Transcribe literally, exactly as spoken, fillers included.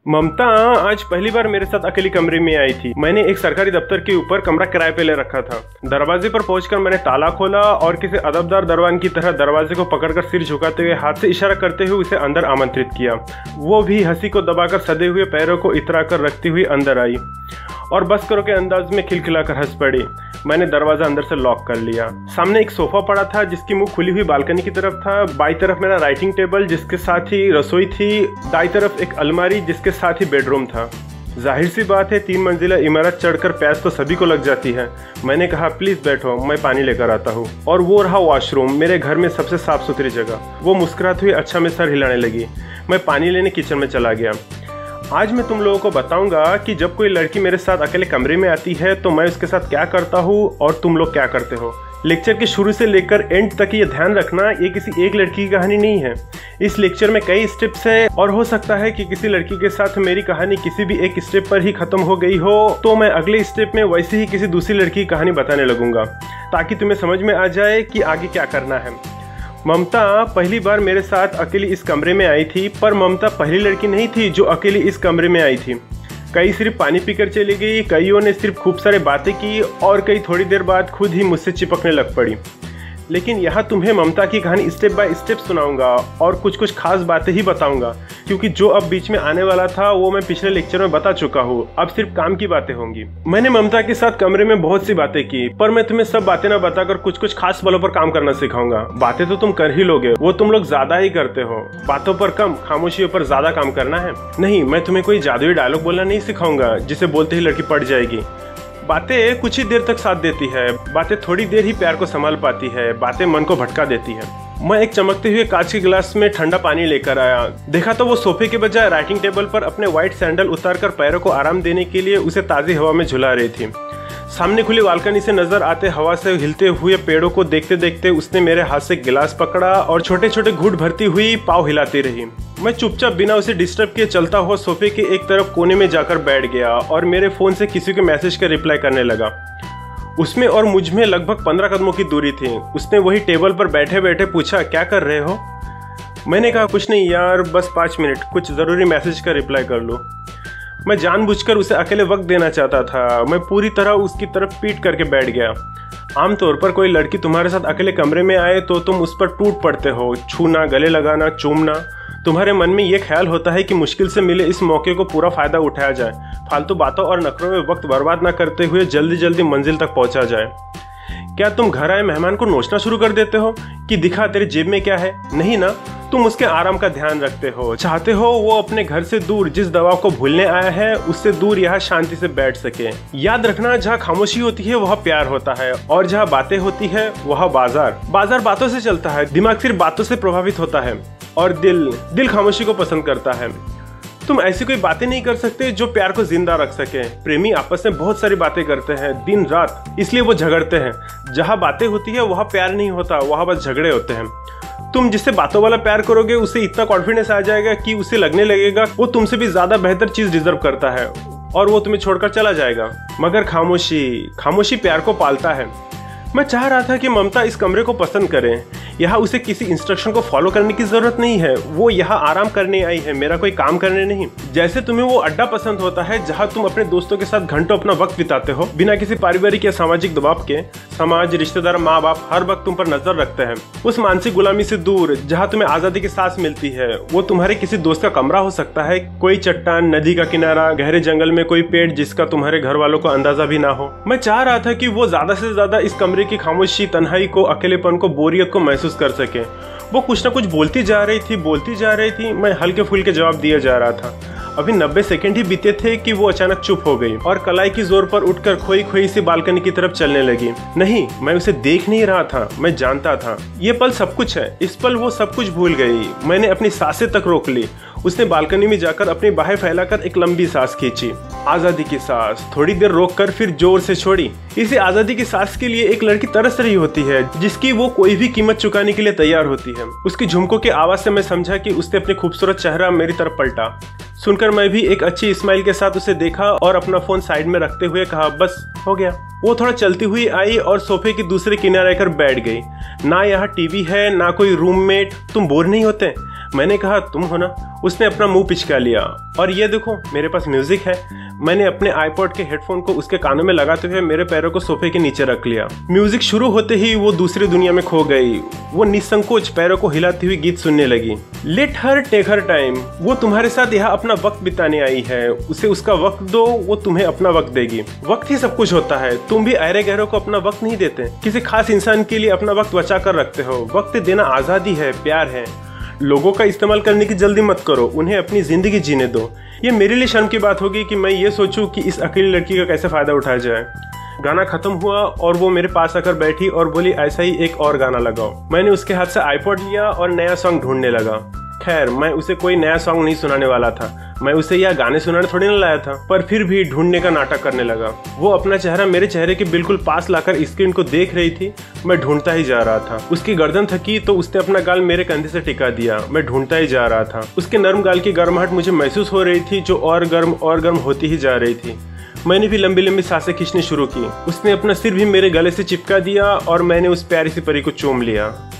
ममता आज पहली बार मेरे साथ अकेली कमरे में आई थी। मैंने एक सरकारी दफ्तर के ऊपर कमरा किराए पे ले रखा था। दरवाजे पर पहुंचकर मैंने ताला खोला और किसी अदबदार दरवान की तरह दरवाजे को पकड़कर सिर झुकाते हुए हाथ से इशारा करते हुए उसे अंदर आमंत्रित किया। वो भी हंसी को दबाकर सदे हुए पैरों को इतरा कर रखती हुई अंदर आई और बस करो के अंदाज में खिलखिलाकर हंस पड़ी। मैंने दरवाजा अंदर से लॉक कर लिया। सामने एक सोफा पड़ा था जिसकी मुंह खुली हुई बालकनी की तरफ था। बाई तरफ मेरा राइटिंग टेबल जिसके साथ ही रसोई थी। दाई तरफ एक अलमारी जिसके साथ ही बेडरूम था। जाहिर सी बात है, तीन मंजिला इमारत चढ़कर प्यास तो सभी को लग जाती है। मैंने कहा प्लीज बैठो, मैं पानी लेकर आता हूँ। और वो रहा वॉशरूम, मेरे घर में सबसे साफ सुथरी जगह। वो मुस्कुराती हुई अच्छा में सर हिलाने लगी। मैं पानी लेने किचन में चला गया। आज मैं तुम लोगों को बताऊंगा कि जब कोई लड़की मेरे साथ अकेले कमरे में आती है तो मैं उसके साथ क्या करता हूँ और तुम लोग क्या करते हो। लेक्चर के शुरू से लेकर एंड तक ये ध्यान रखना, ये किसी एक लड़की की कहानी नहीं है। इस लेक्चर में कई स्टेप्स है और हो सकता है कि किसी लड़की के साथ मेरी कहानी किसी भी एक स्टेप पर ही खत्म हो गई हो तो मैं अगले स्टेप में वैसे ही किसी दूसरी लड़की की कहानी बताने लगूंगा ताकि तुम्हें समझ में आ जाए कि आगे क्या करना है। ममता पहली बार मेरे साथ अकेली इस कमरे में आई थी, पर ममता पहली लड़की नहीं थी जो अकेली इस कमरे में आई थी। कई सिर्फ पानी पीकर चली गई, कईयों ने सिर्फ खूब सारे बातें की और कई थोड़ी देर बाद खुद ही मुझसे चिपकने लग पड़ी। लेकिन यहाँ तुम्हें ममता की कहानी स्टेप बाय स्टेप सुनाऊंगा और कुछ कुछ खास बातें ही बताऊंगा, क्योंकि जो अब बीच में आने वाला था वो मैं पिछले लेक्चर में बता चुका हूँ। अब सिर्फ काम की बातें होंगी। मैंने ममता के साथ कमरे में बहुत सी बातें की, पर मैं तुम्हें सब बातें ना बताकर कुछ कुछ खास बलों पर काम करना सिखाऊंगा। बातें तो तुम कर ही लोगे, वो तुम लोग ज्यादा ही करते हो। बातों पर कम, खामोशियों पर ज्यादा काम करना है। नहीं, मैं तुम्हें कोई जादुई डायलॉग बोलना नहीं सिखाऊंगा जिसे बोलते ही लड़की पड़ जाएगी। बातें कुछ ही देर तक साथ देती है। बातें थोड़ी देर ही प्यार को संभाल पाती है। बातें मन को भटका देती है। मैं एक चमकते हुए कांच के गिलास में ठंडा पानी लेकर आया। देखा तो वो सोफे के बजाय राइटिंग टेबल पर अपने व्हाइट सैंडल उतारकर पैरों को आराम देने के लिए उसे ताज़ी हवा में झुला रही थी। सामने खुली बालकनी से नजर आते हवा से हिलते हुए पेड़ों को देखते देखते उसने मेरे हाथ से गिलास पकड़ा और छोटे छोटे घूंट भरती हुई पाँव हिलाती रही। मैं चुपचाप बिना उसे डिस्टर्ब किए चलता हुआ सोफे के एक तरफ कोने में जाकर बैठ गया और मेरे फोन से किसी के मैसेज का रिप्लाई करने लगा। उसमें और मुझ में लगभग पंद्रह कदमों की दूरी थी। उसने वही टेबल पर बैठे बैठे पूछा, क्या कर रहे हो? मैंने कहा कुछ नहीं यार, बस पाँच मिनट, कुछ ज़रूरी मैसेज का रिप्लाई कर लो। मैं जानबूझकर उसे अकेले वक्त देना चाहता था। मैं पूरी तरह उसकी तरफ पीट करके बैठ गया। आमतौर पर कोई लड़की तुम्हारे साथ अकेले कमरे में आए तो तुम उस पर टूट पड़ते हो। छूना, गले लगाना, चूमना। तुम्हारे मन में ये ख्याल होता है कि मुश्किल से मिले इस मौके को पूरा फायदा उठाया जाए, फालतू बातों और नखरों में वक्त बर्बाद न करते हुए जल्दी जल्दी मंजिल तक पहुंचा जाए। क्या तुम घर आए मेहमान को नोचना शुरू कर देते हो कि दिखा तेरे जेब में क्या है? नहीं ना, तुम उसके आराम का ध्यान रखते हो। चाहते हो वो अपने घर से दूर जिस दबाव को भूलने आया है उससे दूर यहाँ शांति से बैठ सके। याद रखना, जहाँ खामोशी होती है वहाँ प्यार होता है और जहाँ बातें होती है वहाँ बाजार। बाजार बातों से चलता है, दिमाग सिर्फ बातों से प्रभावित होता है और दिल दिल खामोशी को पसंद करता है। तुम ऐसी कोई बातें नहीं कर सकते जो प्यार को जिंदा रख सके। प्रेमी आपस में बहुत सारी बातें करते हैं दिन रात, इसलिए वो झगड़ते हैं। जहाँ बातें होती है वहाँ प्यार नहीं होता, वहाँ बस झगड़े होते हैं। तुम जिससे बातों वाला प्यार करोगे उसे इतना कॉन्फिडेंस आ जाएगा कि उसे लगने लगेगा वो तुमसे भी ज्यादा बेहतर चीज डिजर्व करता है और वो तुम्हें छोड़कर चला जाएगा। मगर खामोशी खामोशी प्यार को पालता है। मैं चाह रहा था कि ममता इस कमरे को पसंद करे। यहाँ उसे किसी इंस्ट्रक्शन को फॉलो करने की जरूरत नहीं है। वो यहाँ आराम करने आई है, मेरा कोई काम करने नहीं। जैसे तुम्हें वो अड्डा पसंद होता है जहाँ तुम अपने दोस्तों के साथ घंटों अपना वक्त बिताते हो बिना किसी पारिवारिक या सामाजिक दबाव के। समाज, रिश्तेदार, माँ बाप हर वक्त तुम पर नजर रखते हैं। उस मानसिक गुलामी से दूर जहाँ तुम्हें आजादी की सांस मिलती है। वो तुम्हारे किसी दोस्त का कमरा हो सकता है, कोई चट्टान, नदी का किनारा, गहरे जंगल में कोई पेड़ जिसका तुम्हारे घर वालों को अंदाजा भी ना हो। मैं चाह रहा था कि वो ज्यादा से ज्यादा इस कमरे की खामोशी, तन्हाई को, अकेलेपन को, बोरियत को महसूस कर सके। वो कुछ ना कुछ बोलती जा रही थी बोलती जा रही थी मैं हल्के फुल्के जवाब दिया जा रहा था। अभी नब्बे सेकंड ही बीते थे कि वो अचानक चुप हो गई और कलाई की जोर पर उठकर खोई खोई सी बालकनी की तरफ चलने लगी। नहीं, मैं उसे देख नहीं रहा था, मैं जानता था। ये पल सब कुछ है। इस पल वो सब कुछ भूल गई। मैंने अपनी सांसें तक रोक ली। उसने बालकनी में जाकर अपनी बाहें फैलाकर एक लंबी सांस खींची। आजादी की सांस। थोड़ी देर रोककर फिर जोर से छोड़ी। इसी आजादी की सांस के लिए एक लड़की तरस रही होती है जिसकी वो कोई भी कीमत चुकाने के लिए तैयार होती है। उसकी झुमकों की आवाज से मैं समझा कि उसने अपने खूबसूरत चेहरा मेरी तरफ पलटा। सुनकर मैं भी एक अच्छी स्माइल के साथ उसे देखा और अपना फोन साइड में रखते हुए कहा, बस हो गया। वो थोड़ा चलती हुई आई और सोफे के दूसरे किनारे आकर बैठ गई। ना यहाँ टीवी है, ना कोई रूममेट। तुम बोर नहीं होते? मैंने कहा तुम हो ना। उसने अपना मुंह पिचका लिया और ये देखो मेरे पास म्यूजिक है। मैंने अपने आईपॉड के हेडफोन को उसके कानों में लगाते हुए मेरे पैरों को सोफे के नीचे रख लिया। म्यूजिक शुरू होते ही वो दूसरी दुनिया में खो गई। वो निसंकोच पैरों को हिलाती हुई गीत सुनने लगी। Let her take her time, वो तुम्हारे साथ यहाँ अपना वक्त बिताने आई है, उसे उसका वक्त दो, वो तुम्हें अपना वक्त देगी। वक्त ही सब कुछ होता है। तुम भी अहरे गहरों को अपना वक्त नहीं देते, किसी खास इंसान के लिए अपना वक्त बचा कर रखते हो। वक्त देना आजादी है, प्यार है। लोगों का इस्तेमाल करने की जल्दी मत करो, उन्हें अपनी जिंदगी जीने दो। ये मेरे लिए शर्म की बात होगी कि मैं ये सोचूं कि इस अकेली लड़की का कैसे फायदा उठाया जाए। गाना खत्म हुआ और वो मेरे पास आकर बैठी और बोली ऐसा ही एक और गाना लगाओ। मैंने उसके हाथ से आईपॉड लिया और नया सॉन्ग ढूंढने लगा। खैर मैं उसे कोई नया सॉन्ग नहीं सुनाने वाला था, मैं उसे यह गाने सुनाने थोड़ी ना लाया था, पर फिर भी ढूंढने का नाटक करने लगा। वो अपना चेहरा मेरे चेहरे के बिल्कुल पास लाकर स्क्रीन को देख रही थी। मैं ढूंढता ही जा रहा था। उसकी गर्दन थकी तो उसने अपना गाल मेरे कंधे से टिका दिया। मैं ढूंढता ही जा रहा था। उसके नरम गाल की गर्माहट मुझे महसूस हो रही थी, जो और गर्म और गर्म होती ही जा रही थी। मैंने भी लंबी लंबी सांसें खींचनी शुरू की। उसने अपना सिर भी मेरे गले से चिपका दिया और मैंने उस प्यारी सी परी को चूम लिया।